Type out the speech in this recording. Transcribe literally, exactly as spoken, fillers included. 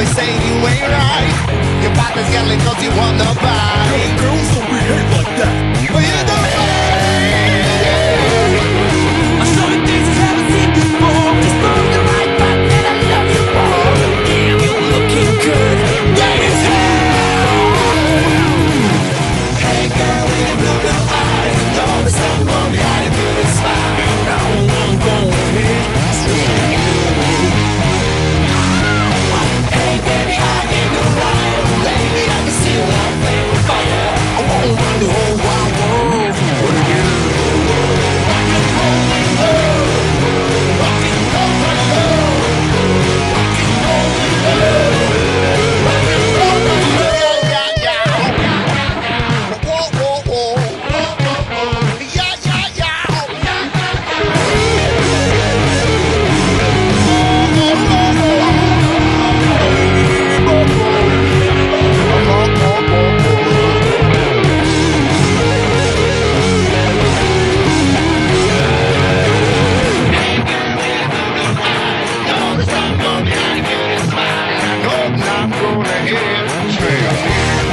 always saying you ain't right. Your partner's yelling cause you wanna buy. Yo, girls don't behave like that. But you don't I'm showing things I haven't seen before. Just move the right button and I love you more. Damn, you're looking good. That is hell. Hey girl with your blue, blue eyes, and all the someone behind a good smile. Now I'm going ahead. Hey baby, I ain't no liar. Baby, I can see one flame with fire. I won't run the whole wide world. What do you do? I'm gonna hear